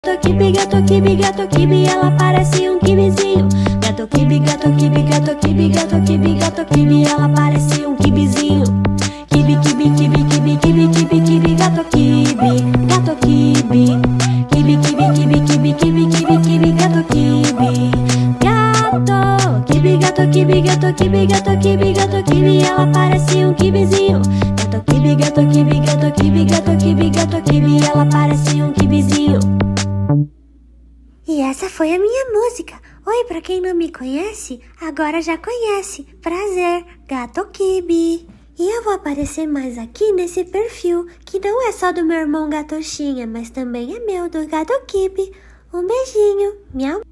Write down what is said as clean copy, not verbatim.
Gato kibi, gato kibi, ela parece um kibizinho. Gato kibi, gato kibi, gato kibi, gato kibi, gato kibi, ela parece um kibizinho. Kibi, kibi, kibi, kibi, kibi, kibi, kibi, gato kibi, gato kibi. Kibi, kibi, kibi, kibi, kibi, kibi, kibi, gato kibi. Gato kibi, gato kibi, gato kibi, gato kibi, gato kibi, ela parece um kibizinho. Gato kibi, gato kibi, gato kibi, gato kibi, gato kibi, ela parece um kibizinho. E essa foi a minha música. Oi, pra quem não me conhece, agora já conhece. Prazer, Gato Kibi. E eu vou aparecer mais aqui nesse perfil, que não é só do meu irmão Gatoxinha, mas também é meu, do Gato Kibi. Um beijinho, miau.